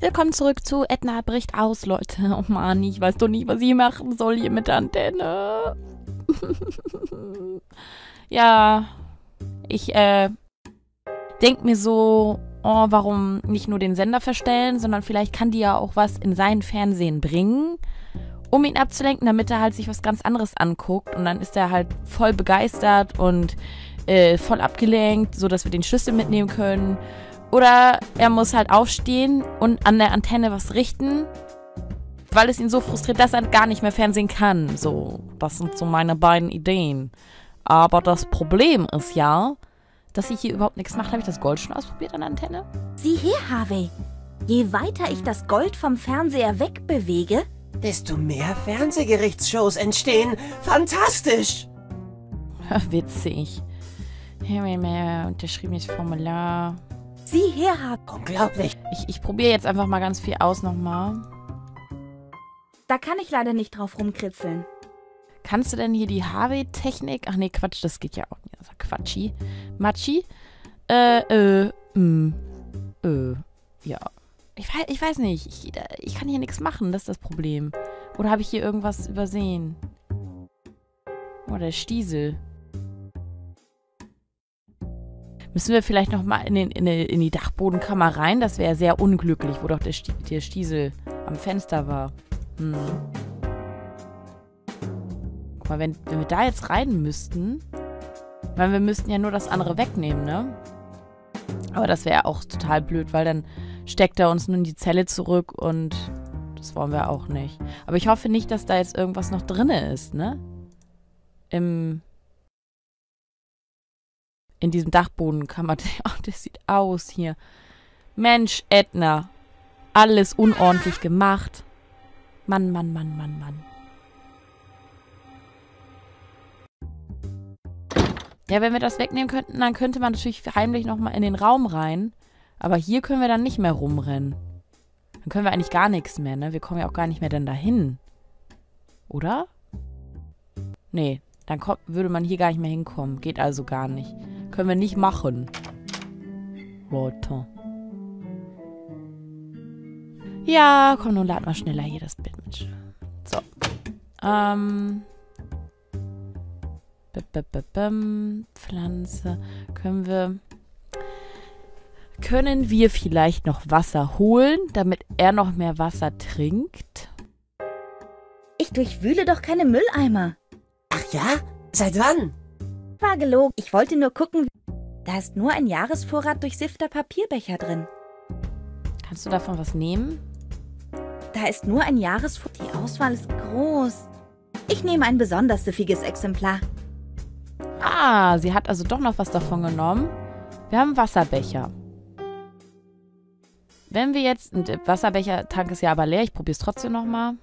Willkommen zurück zu Edna bricht aus, Leute. Oh Mann, ich weiß doch nicht, was ich machen soll hier mit der Antenne. Ja, ich denke mir so, oh, warum nicht nur den Sender verstellen, sondern vielleicht kann die ja auch was in sein Fernsehen bringen, um ihn abzulenken, damit er halt sich was ganz anderes anguckt. Und dann ist er halt voll begeistert und voll abgelenkt, sodass wir den Schlüssel mitnehmen können. Oder er muss halt aufstehen und an der Antenne was richten, weil es ihn so frustriert, dass er gar nicht mehr Fernsehen kann. So, das sind so meine beiden Ideen. Aber das Problem ist ja, dass ich hier überhaupt nichts mache. Habe ich das Gold schon ausprobiert an der Antenne? Sieh her, Harvey. Je weiter ich das Gold vom Fernseher wegbewege, desto mehr Fernsehgerichtsshows entstehen. Fantastisch! Witzig. Unterschriebenes Formular. sieh her, Harvey. Unglaublich. Ich probiere jetzt einfach mal ganz viel aus nochmal. Da kann ich leider nicht drauf rumkritzeln. Kannst du denn hier die Harvey-Technik? Ach nee, Quatsch, das geht ja auch nicht. Also Quatschi. Matschi? Ja. Ich weiß nicht. Ich kann hier nichts machen, das ist das Problem. Oder habe ich hier irgendwas übersehen? Oh, der Stiesel. Müssen wir vielleicht nochmal in die Dachbodenkammer rein? Das wäre sehr unglücklich, wo doch der Stiesel am Fenster war. Guck mal, wenn wir da jetzt rein müssten, weil wir müssten ja nur das andere wegnehmen, ne? Aber das wäre auch total blöd, weil dann steckt er uns nur in die Zelle zurück und das wollen wir auch nicht. Aber ich hoffe nicht, dass da jetzt irgendwas noch drinne ist, ne? In diesem Dachbodenkammer. Oh, das sieht aus hier. Mensch, Edna. Alles unordentlich gemacht. Mann, Mann, Mann, Mann, Mann. Ja, wenn wir das wegnehmen könnten, dann könnte man natürlich heimlich nochmal in den Raum rein. Aber hier können wir dann nicht mehr rumrennen. Dann können wir eigentlich gar nichts mehr, ne? Wir kommen ja auch gar nicht mehr dann dahin. Oder? Nee, dann würde man hier gar nicht mehr hinkommen. Geht also gar nicht. Können wir nicht machen. Leute. Ja, komm, nun lad mal schneller hier das Bild mit. So. Pflanze. Können wir vielleicht noch Wasser holen, damit er noch mehr Wasser trinkt? Ich durchwühle doch keine Mülleimer. Ach ja? Seit wann? War gelogen. Ich wollte nur gucken. Da ist nur ein Jahresvorrat durchsiffter Papierbecher drin. Kannst du davon was nehmen? Da ist nur ein Jahresvorrat. Die Auswahl ist groß. Ich nehme ein besonders süffiges Exemplar. Ah, sie hat also doch noch was davon genommen. Wir haben einen Wasserbecher. Wenn wir jetzt... Der Wasserbechertank ist ja aber leer. Ich probiere es trotzdem nochmal.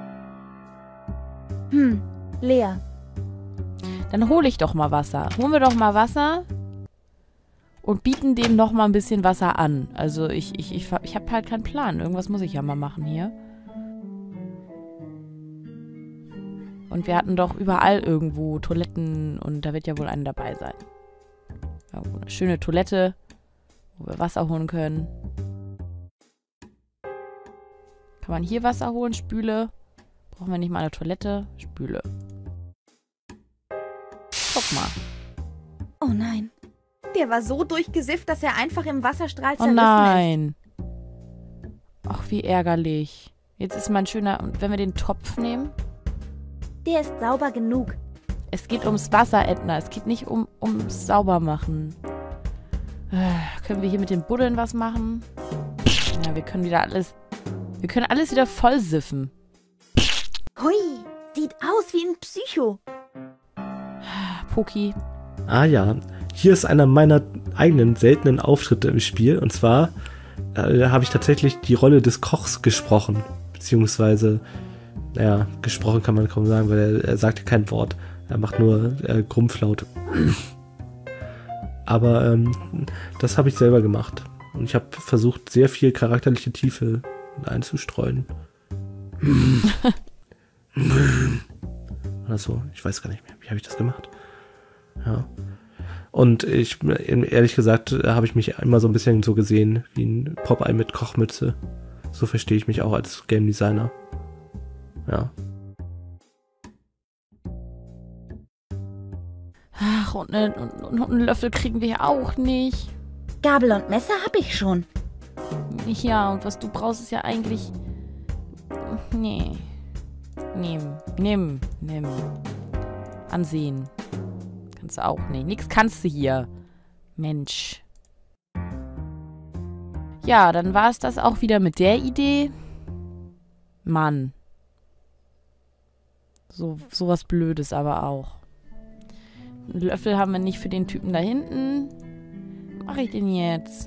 Leer. Dann hole ich doch mal Wasser. Holen wir doch mal Wasser und bieten dem noch mal ein bisschen Wasser an. Also ich habe halt keinen Plan. Irgendwas muss ich ja mal machen hier. Und wir hatten doch überall irgendwo Toiletten und da wird ja wohl eine dabei sein. Irgendwo eine schöne Toilette, wo wir Wasser holen können. Kann man hier Wasser holen? Spüle. Brauchen wir nicht mal eine Toilette? Spüle. Guck mal. Oh nein. Der war so durchgesifft, dass er einfach im Wasserstrahl Oh zerrissen ist. nein. Ach, wie ärgerlich. Jetzt ist mein schöner... Und wenn wir den Topf nehmen? Der ist sauber genug. Es geht ums Wasser, Edna. Es geht nicht ums Saubermachen. Können wir hier mit den Buddeln was machen? Ja, wir können wieder alles... Wir können alles wieder voll siffen. Hui, sieht aus wie ein Psycho. Poki. Ah ja, hier ist einer meiner eigenen seltenen Auftritte im Spiel. Und zwar habe ich tatsächlich die Rolle des Kochs gesprochen. Beziehungsweise, naja, gesprochen kann man kaum sagen, weil er sagte kein Wort. Er macht nur Grumpflaut. Aber das habe ich selber gemacht. Und ich habe versucht, sehr viel charakterliche Tiefe einzustreuen. Oder so, ich weiß gar nicht mehr. Wie habe ich das gemacht? Ja. Und ehrlich gesagt, habe ich mich immer so ein bisschen so gesehen wie ein Popeye mit Kochmütze. So verstehe ich mich auch als Game Designer. Ja. Ach, und einen Löffel kriegen wir ja auch nicht. Gabel und Messer habe ich schon. Ja, und was du brauchst, ist ja eigentlich... Nee. Nimm. Ansehen. Kannst du auch nicht. Nix kannst du hier. Mensch. Ja, dann war es das auch wieder mit der Idee. Mann. Sowas Blödes aber auch. Einen Löffel haben wir nicht für den Typen da hinten. Was mache ich denn jetzt?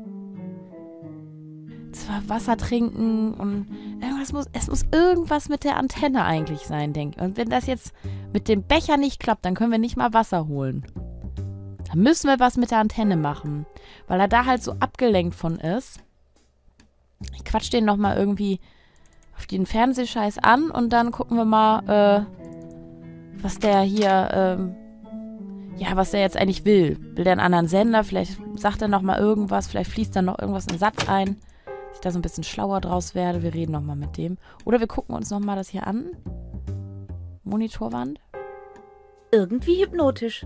Zwar Wasser trinken und es muss irgendwas mit der Antenne eigentlich sein, denke ich. Und wenn das jetzt mit dem Becher nicht klappt, dann können wir nicht mal Wasser holen. Dann müssen wir was mit der Antenne machen, weil er da halt so abgelenkt von ist. Ich quatsch den nochmal irgendwie auf den Fernsehscheiß an und dann gucken wir mal, was der hier, was der jetzt eigentlich will. Will der einen anderen Sender? Vielleicht sagt er nochmal irgendwas, vielleicht fließt dann noch irgendwas in den Satz ein. Dass ich da so ein bisschen schlauer draus werde. Wir reden nochmal mit dem. Oder wir gucken uns nochmal das hier an. Monitorwand. Irgendwie hypnotisch.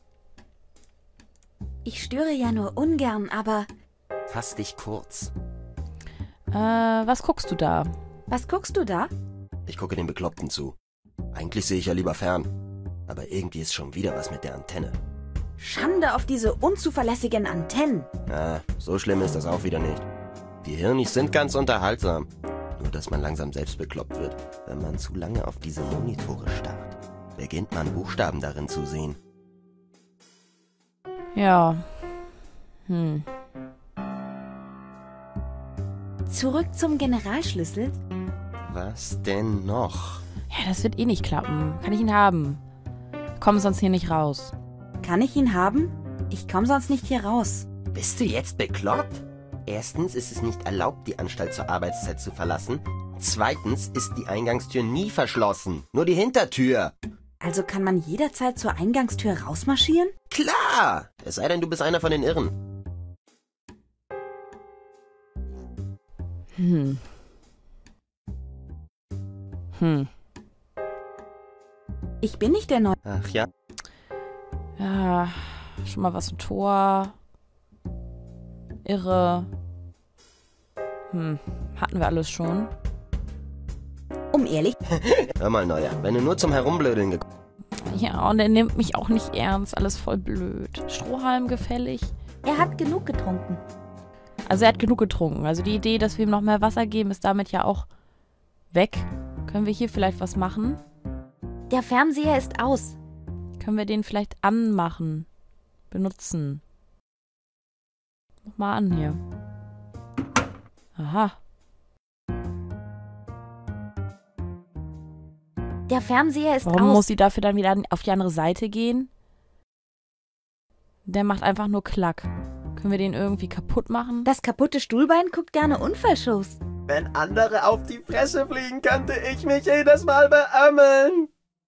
Ich störe ja nur ungern, aber... Fass dich kurz. Was guckst du da? Was guckst du da? Ich gucke den Bekloppten zu. Eigentlich sehe ich ja lieber fern. Aber irgendwie ist schon wieder was mit der Antenne. Schande auf diese unzuverlässigen Antennen. Ja, so schlimm ist das auch wieder nicht. Die Hirnis sind ganz unterhaltsam. Nur, dass man langsam selbst bekloppt wird. Wenn man zu lange auf diese Monitore starrt, beginnt man Buchstaben darin zu sehen. Ja. Zurück zum Generalschlüssel. Was denn noch? Ja, das wird eh nicht klappen. Kann ich ihn haben? Komm sonst hier nicht raus. Kann ich ihn haben? Ich komme sonst nicht hier raus. Bist du jetzt bekloppt? Erstens ist es nicht erlaubt, die Anstalt zur Arbeitszeit zu verlassen. Zweitens ist die Eingangstür nie verschlossen. Nur die Hintertür. Also kann man jederzeit zur Eingangstür rausmarschieren? Klar! Es sei denn, du bist einer von den Irren. Ich bin nicht der Neue. Ach ja. Ja, schon mal was ein Tor. Irre. Hatten wir alles schon. Um ehrlich... Hör mal, Neuer, wenn du nur zum Herumblödeln gekommen... Ja, und er nimmt mich auch nicht ernst. Alles voll blöd. Strohhalm gefällig. Er hat genug getrunken. Also er hat genug getrunken. Also die Idee, dass wir ihm noch mehr Wasser geben, ist damit ja auch weg. Können wir hier vielleicht was machen? Der Fernseher ist aus. Können wir den vielleicht anmachen? Benutzen? Mach mal an hier. Aha. Der Fernseher ist Warum aus. muss sie dafür dann wieder auf die andere Seite gehen? Der macht einfach nur Klack. Können wir den irgendwie kaputt machen? Das kaputte Stuhlbein guckt gerne Unfallshows. Wenn andere auf die Fresse fliegen, könnte ich mich jedes Mal beömmeln.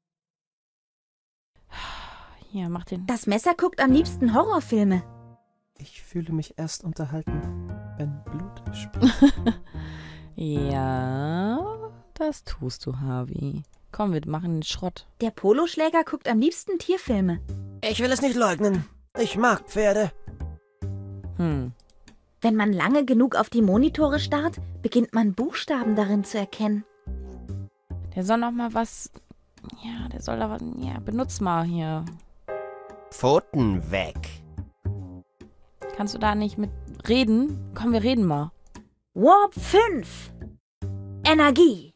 Hier, mach den. Das Messer guckt am liebsten Horrorfilme. Ich fühle mich erst unterhalten, wenn Blut spricht. Ja, das tust du, Harvey. Komm, wir machen den Schrott. Der Poloschläger guckt am liebsten Tierfilme. Ich will es nicht leugnen. Ich mag Pferde. Wenn man lange genug auf die Monitore starrt, beginnt man Buchstaben darin zu erkennen. Der soll noch mal was... Ja, der soll da was... Ja, benutz mal hier. Pfoten weg. Kannst du da nicht mit reden? Komm, wir reden mal. Warp 5. Energie.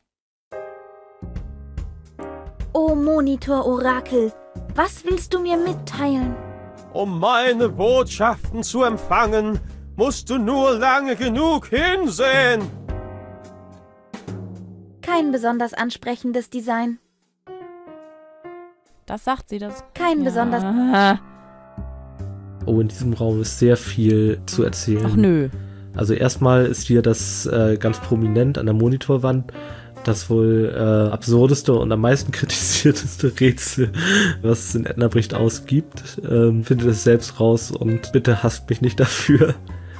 O Monitor-Orakel, was willst du mir mitteilen? Um meine Botschaften zu empfangen, musst du nur lange genug hinsehen. Kein besonders ansprechendes Design. Das sagt sie, das. Kein besonders... Oh, in diesem Raum ist sehr viel zu erzählen. Ach nö. Also erstmal ist hier das ganz prominent an der Monitorwand das wohl absurdeste und am meisten kritisierteste Rätsel, was es in Ednabricht ausgibt. Findet es selbst raus und bitte hasst mich nicht dafür.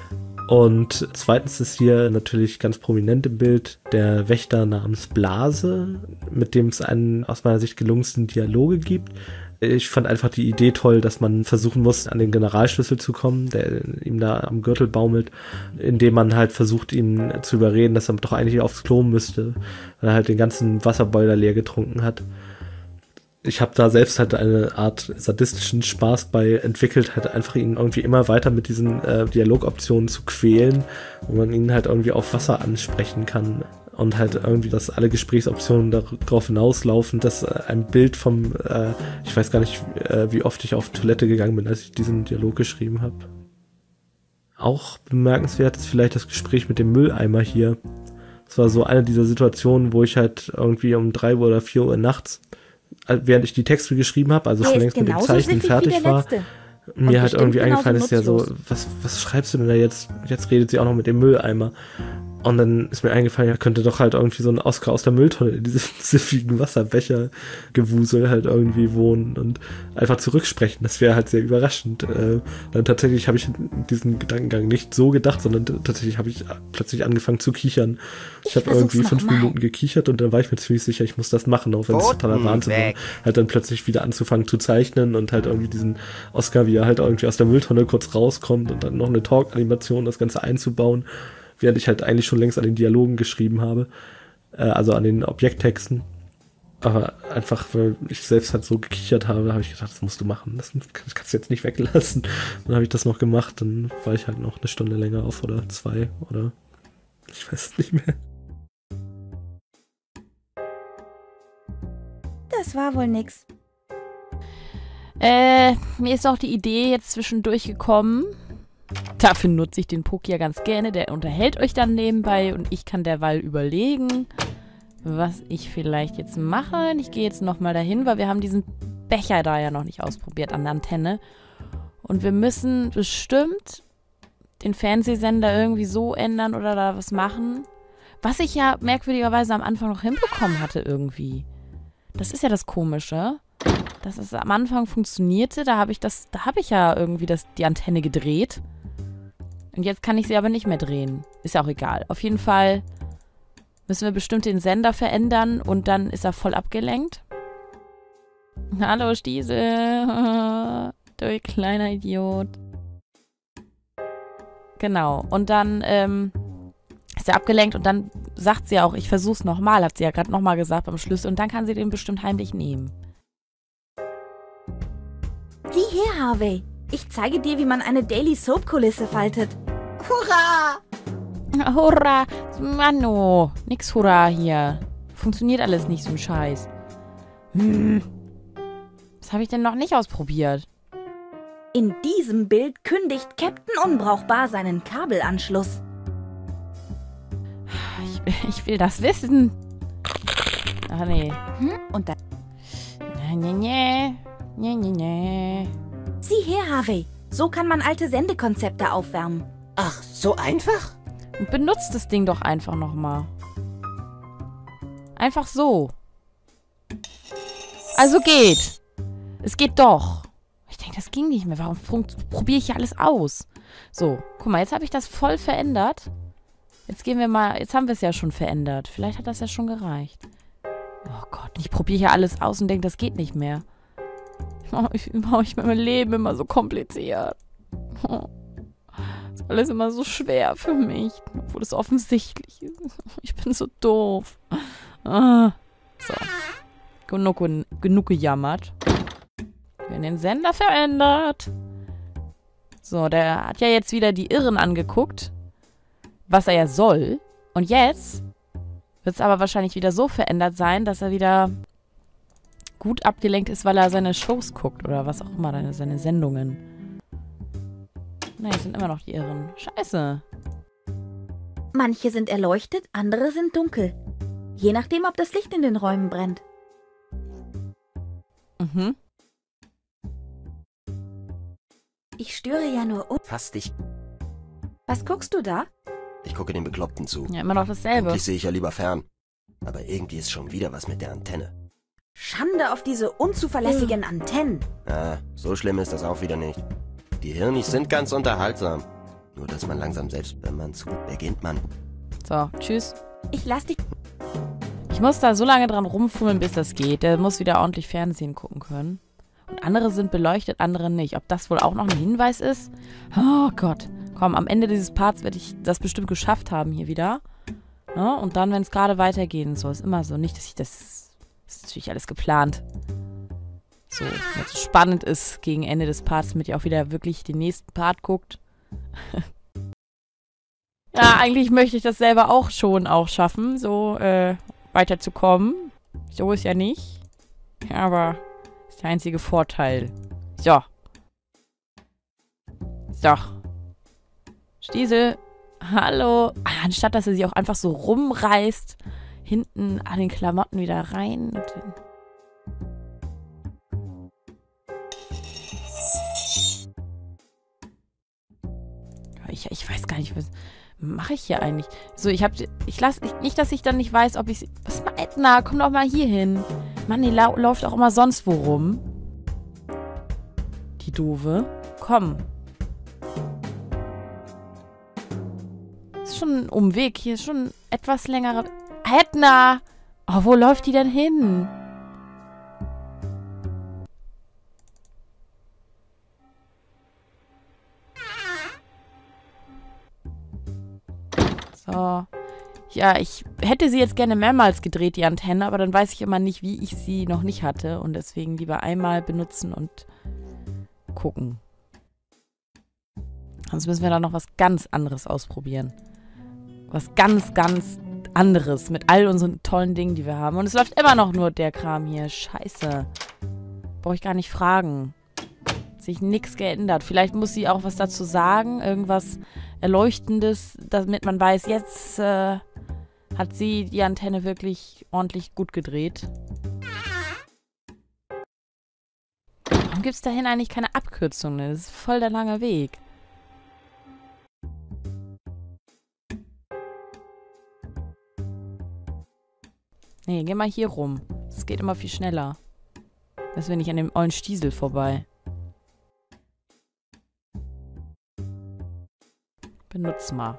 Und zweitens ist hier natürlich ganz prominent im Bild der Wächter namens Blase, mit dem es einen aus meiner Sicht gelungensten Dialoge gibt. Ich fand einfach die Idee toll, dass man versuchen muss, an den Generalschlüssel zu kommen, der ihm da am Gürtel baumelt, indem man halt versucht, ihn zu überreden, dass er doch eigentlich aufs Klo müsste, weil er halt den ganzen Wasserboiler leer getrunken hat. Ich habe da selbst halt eine Art sadistischen Spaß bei entwickelt, halt einfach ihn irgendwie immer weiter mit diesen Dialogoptionen zu quälen, wo man ihn halt irgendwie auf Wasser ansprechen kann. Und halt irgendwie, dass alle Gesprächsoptionen darauf hinauslaufen, dass ein Bild vom, ich weiß gar nicht, wie oft ich auf Toilette gegangen bin, als ich diesen Dialog geschrieben habe. Auch bemerkenswert ist vielleicht das Gespräch mit dem Mülleimer hier. Es war so eine dieser Situationen, wo ich halt irgendwie um 3 Uhr oder 4 Uhr nachts, während ich die Texte geschrieben habe, also schon längst mit dem Zeichnen fertig war, mir halt irgendwie eingefallen ist, ja so, was schreibst du denn da jetzt? Jetzt redet sie auch noch mit dem Mülleimer. Und dann ist mir eingefallen, ja, könnte doch halt irgendwie so ein Oscar aus der Mülltonne in diesem siffigen Wasserbecher-Gewusel halt irgendwie wohnen und einfach zurücksprechen. Das wäre halt sehr überraschend. Dann tatsächlich habe ich diesen Gedankengang nicht so gedacht, sondern tatsächlich habe ich plötzlich angefangen zu kichern. Ich habe irgendwie 5 Minuten gekichert und dann war ich mir ziemlich sicher, ich muss das machen, auch wenn es totaler Wahnsinn war. Halt dann plötzlich wieder anzufangen zu zeichnen und halt irgendwie diesen Oscar, wie er halt irgendwie aus der Mülltonne kurz rauskommt und dann noch eine Talk-Animation, das Ganze einzubauen. Während ich halt eigentlich schon längst an den Dialogen geschrieben habe, also an den Objekttexten. Aber einfach, weil ich selbst halt so gekichert habe, habe ich gedacht, das musst du machen, das kannst du jetzt nicht weglassen. Dann habe ich das noch gemacht, dann war ich halt noch eine Stunde länger auf oder 2 oder ich weiß es nicht mehr. Das war wohl nix. Mir ist auch die Idee jetzt zwischendurch gekommen. Dafür nutze ich den Poki ja ganz gerne. Der unterhält euch dann nebenbei und ich kann derweil überlegen, was ich vielleicht jetzt mache. Ich gehe jetzt nochmal dahin, weil wir haben diesen Becher da ja noch nicht ausprobiert an der Antenne. Und wir müssen bestimmt den Fernsehsender irgendwie so ändern oder da was machen, was ich ja merkwürdigerweise am Anfang noch hinbekommen hatte irgendwie. Das ist ja das Komische, dass es am Anfang funktionierte. Da habe ich ja irgendwie die Antenne gedreht. Und jetzt kann ich sie aber nicht mehr drehen. Ist ja auch egal. Auf jeden Fall müssen wir bestimmt den Sender verändern und dann ist er voll abgelenkt. Hallo Stiesel. Du kleiner Idiot. Genau. Und dann ist er abgelenkt und dann sagt sie auch, ich versuch's nochmal, hat sie ja gerade nochmal gesagt beim Schlüssel. Und dann kann sie den bestimmt heimlich nehmen. Sieh her, Harvey. Ich zeige dir, wie man eine Daily Soap-Kulisse faltet. Hurra! Hurra! Mano, nix Hurra hier. Funktioniert alles nicht, so ein Scheiß. Was habe ich denn noch nicht ausprobiert? In diesem Bild kündigt Captain Unbrauchbar seinen Kabelanschluss. Ich will das wissen. Ach nee. Und dann... Nee. Sieh her, Harvey. So kann man alte Sendekonzepte aufwärmen. Ach, so einfach? Und benutzt das Ding doch einfach nochmal. Einfach so. Also geht. Es geht doch. Ich denke, das ging nicht mehr. Warum probiere ich hier alles aus? So, guck mal, jetzt habe ich das voll verändert. Jetzt gehen wir mal, jetzt haben wir es ja schon verändert. Vielleicht hat das ja schon gereicht. Oh Gott, ich probiere hier alles aus und denke, das geht nicht mehr. Ich mache mein Leben immer so kompliziert. Ist alles immer so schwer für mich, obwohl es offensichtlich ist. Ich bin so doof. So. Genug gejammert. Wir haben den Sender verändert. So, der hat ja jetzt wieder die Irren angeguckt, was er ja soll. Und jetzt wird es aber wahrscheinlich wieder so verändert sein, dass er wieder gut abgelenkt ist, weil er seine Shows guckt oder was auch immer, seine Sendungen. Nein, es sind immer noch die Irren. Scheiße. Manche sind erleuchtet, andere sind dunkel. Je nachdem, ob das Licht in den Räumen brennt. Mhm. Ich störe ja nur Fass dich. Was guckst du da? Ich gucke den Bekloppten zu. Ja, immer noch dasselbe. Eigentlich sehe ich ja lieber fern. Aber irgendwie ist schon wieder was mit der Antenne. Schande auf diese unzuverlässigen Antennen. Ah, so schlimm ist das auch wieder nicht. Die Hirnis sind ganz unterhaltsam. Nur, dass man langsam selbst, wenn man zu, beginnt man. So, tschüss. Ich lass dich... Ich muss da so lange dran rumfummeln, bis das geht. Der muss wieder ordentlich Fernsehen gucken können. Und andere sind beleuchtet, andere nicht. Ob das wohl auch noch ein Hinweis ist? Oh Gott. Komm, am Ende dieses Parts werde ich das bestimmt geschafft haben hier wieder. Ja, und dann, wenn es gerade weitergehen soll, ist immer so. Nicht, dass ich das... Das ist natürlich alles geplant. So, wenn es spannend ist gegen Ende des Parts, damit ihr auch wieder wirklich den nächsten Part guckt. Ja, eigentlich möchte ich das selber auch schaffen, so weiterzukommen. So ist ja nicht. Aber ist der einzige Vorteil. So. So. Stiesel. Hallo. Anstatt, dass er sie auch einfach so rumreißt, hinten an den Klamotten wieder rein. Ich weiß gar nicht, was mache ich hier eigentlich? So, nicht, dass ich dann nicht weiß, ob ich... Was ist Edna? Komm doch mal hier hin. Mann, die läuft auch immer sonst wo rum. Die Doofe. Komm. Ist schon ein Umweg. Hier ist schon etwas längerer... Edna! Oh, wo läuft die denn hin? So. Ja, ich hätte sie jetzt gerne mehrmals gedreht, die Antenne, aber dann weiß ich immer nicht, wie ich sie noch nicht hatte. Und deswegen lieber einmal benutzen und gucken. Sonst müssen wir da noch was ganz anderes ausprobieren. Was ganz, ganz anderes mit all unseren tollen Dingen, die wir haben. Und es läuft immer noch nur der Kram hier. Scheiße. Brauche ich gar nicht fragen. Hat sich nichts geändert. Vielleicht muss sie auch was dazu sagen. Irgendwas Erleuchtendes, damit man weiß, jetzt hat sie die Antenne wirklich ordentlich gut gedreht. Warum gibt es dahin eigentlich keine Abkürzung? Das ist voll der lange Weg. Nee, geh mal hier rum. Es geht immer viel schneller. Das will nicht an dem ollen Stiesel vorbei. Benutz mal.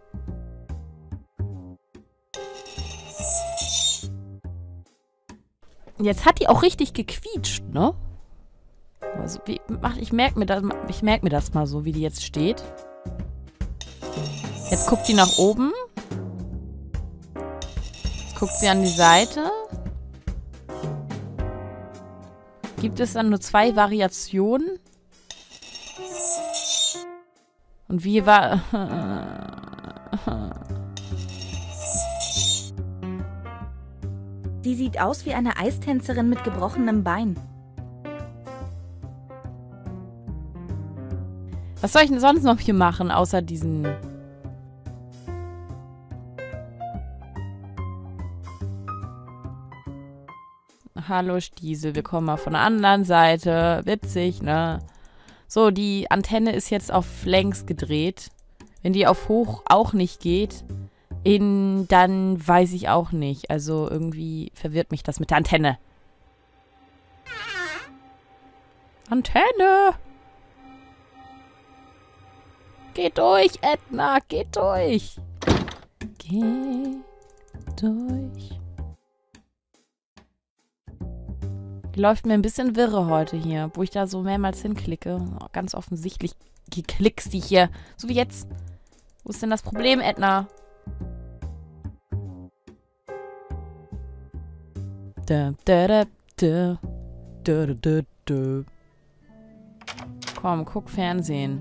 Jetzt hat die auch richtig gequietscht, ne? Also, ich merke mir das mal so, wie die jetzt steht. Jetzt guckt die nach oben. Jetzt guckt sie an die Seite. Gibt es dann nur 2 Variationen? Und wie war... Sie sieht aus wie eine Eistänzerin mit gebrochenem Bein. Was soll ich denn sonst noch hier machen, außer diesen... Hallo Stiesel, wir kommen mal von der anderen Seite. Witzig, ne? So, die Antenne ist jetzt auf längs gedreht. Wenn die auf hoch auch nicht geht, dann weiß ich auch nicht. Also irgendwie verwirrt mich das mit der Antenne. Antenne! Geh durch, Edna, geh durch! Geh durch. Die läuft mir ein bisschen wirre heute hier, wo ich da so mehrmals hinklicke. Oh, ganz offensichtlich klickst die hier. So wie jetzt. Wo ist denn das Problem, Edna? Komm, guck Fernsehen.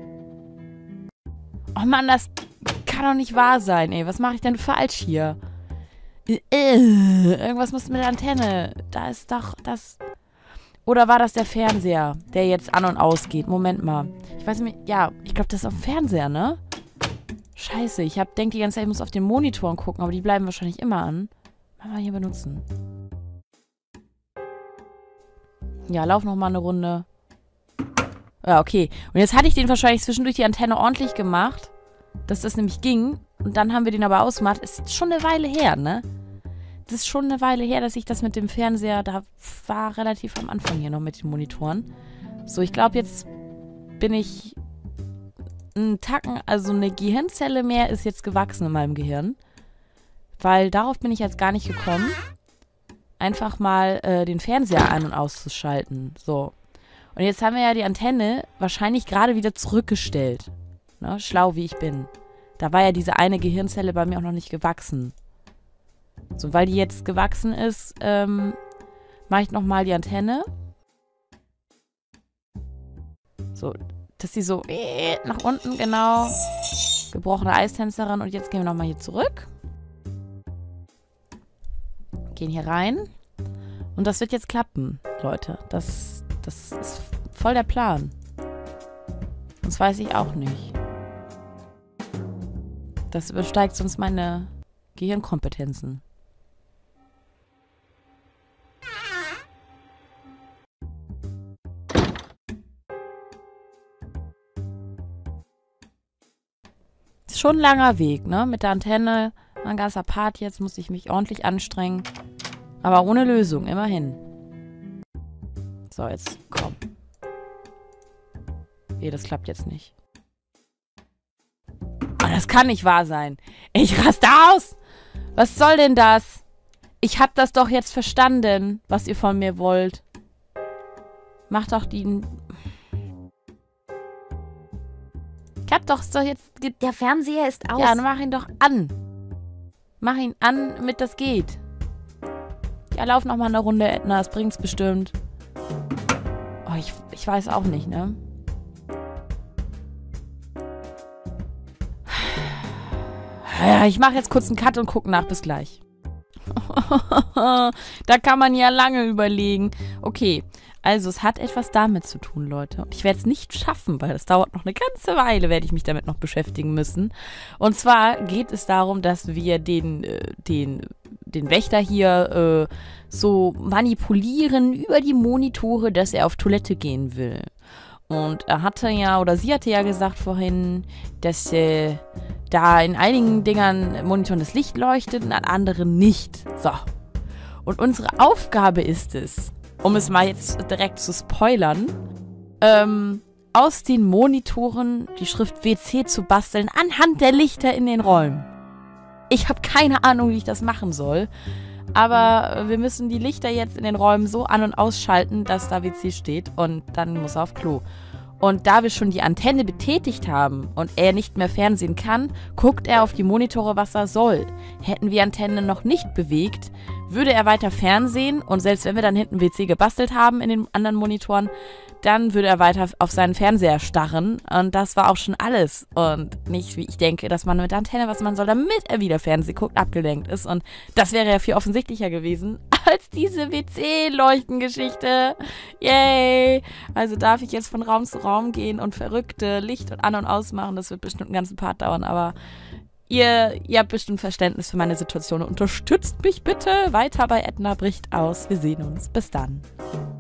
Oh Mann, das kann doch nicht wahr sein, ey. Was mache ich denn falsch hier? Irgendwas muss mit der Antenne. Da ist doch das... Oder war das der Fernseher, der jetzt an und ausgeht? Moment mal. Ich weiß nicht, ja, ich glaube, das ist auf dem Fernseher, ne? Scheiße, ich denke die ganze Zeit, ich muss auf den Monitoren gucken, aber die bleiben wahrscheinlich immer an. Mal hier benutzen. Ja, lauf noch mal eine Runde. Ja, okay. Und jetzt hatte ich den wahrscheinlich zwischendurch die Antenne ordentlich gemacht, dass das nämlich ging. Und dann haben wir den aber ausgemacht. Ist schon eine Weile her, ne? Das ist schon eine Weile her, dass ich das mit dem Fernseher, da war relativ am Anfang hier noch mit den Monitoren. So, ich glaube, jetzt bin ich ein Tacken, also eine Gehirnzelle mehr ist jetzt gewachsen in meinem Gehirn. Weil darauf bin ich jetzt gar nicht gekommen. Einfach mal den Fernseher an- und auszuschalten. So. Und jetzt haben wir ja die Antenne wahrscheinlich gerade wieder zurückgestellt. Ne? Schlau wie ich bin. Da war ja diese eine Gehirnzelle bei mir auch noch nicht gewachsen. So, weil die jetzt gewachsen ist, mache ich nochmal die Antenne. So, dass sie so nach unten, genau. Gebrochene Eistänzerin. Und jetzt gehen wir nochmal hier zurück. Gehen hier rein. Und das wird jetzt klappen, Leute. Das ist voll der Plan. Das weiß ich auch nicht. Das übersteigt sonst meine Gehirnkompetenzen. Ist schon ein langer Weg, ne? Mit der Antenne, ein ganzer Part jetzt, muss ich mich ordentlich anstrengen. Aber ohne Lösung, immerhin. So, jetzt komm. Nee, das klappt jetzt nicht. Oh, das kann nicht wahr sein. Ich raste aus! Was soll denn das? Ich hab das doch jetzt verstanden, was ihr von mir wollt. Mach doch die... Klappt doch, ist doch jetzt... Der Fernseher ist aus. Ja, dann mach ihn doch an. Mach ihn an, damit das geht. Ja, lauf noch mal eine Runde, Edna. Das bringt's bestimmt. Oh, ich weiß auch nicht, ne? Ja, ich mache jetzt kurz einen Cut und gucke nach. Bis gleich. Da kann man ja lange überlegen. Okay, also es hat etwas damit zu tun, Leute. Und ich werde es nicht schaffen, weil es dauert noch eine ganze Weile, werde ich mich damit noch beschäftigen müssen. Und zwar geht es darum, dass wir den Wächter hier so manipulieren über die Monitore, dass er auf Toilette gehen will. Und er hatte ja, oder sie hatte ja gesagt vorhin, dass da in einigen Dingern Monitoren das Licht leuchtet und an anderen nicht. So. Und unsere Aufgabe ist es, um es mal jetzt direkt zu spoilern, aus den Monitoren die Schrift WC zu basteln anhand der Lichter in den Räumen. Ich habe keine Ahnung, wie ich das machen soll. Aber wir müssen die Lichter jetzt in den Räumen so an- und ausschalten, dass da WC steht. Und dann muss er auf Klo. Und da wir schon die Antenne betätigt haben und er nicht mehr fernsehen kann, guckt er auf die Monitore, was er soll. Hätten wir Antenne noch nicht bewegt, würde er weiter fernsehen. Und selbst wenn wir dann hinten WC gebastelt haben in den anderen Monitoren, dann würde er weiter auf seinen Fernseher starren. Und das war auch schon alles. Und nicht, wie ich denke, dass man mit der Antenne, was man soll, damit er wieder Fernsehen guckt, abgelenkt ist. Und das wäre ja viel offensichtlicher gewesen als diese WC-Leuchtengeschichte. Yay! Also darf ich jetzt von Raum zu Raum gehen und verrückte Licht und an- und ausmachen. Das wird bestimmt einen ganzen Part dauern, aber ihr habt bestimmt Verständnis für meine Situation. Unterstützt mich bitte. Weiter bei Edna bricht aus. Wir sehen uns. Bis dann.